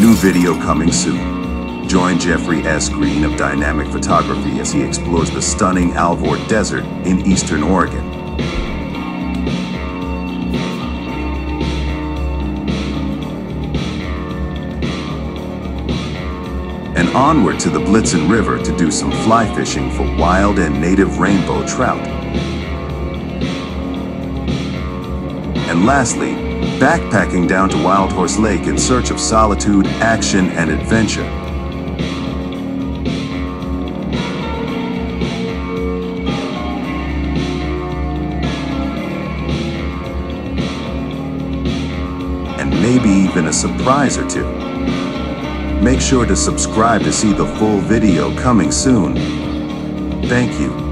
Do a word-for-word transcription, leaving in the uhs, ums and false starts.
New video coming soon. Join Jeffrey S. Green of Dynamic Photography as he explores the stunning Alvord Desert in eastern Oregon. And onward to the Blitzen River to do some fly fishing for wild and native rainbow trout. And lastly, backpacking down to Wildhorse Lake in search of solitude, action, and adventure. And maybe even a surprise or two. Make sure to subscribe to see the full video coming soon. Thank you.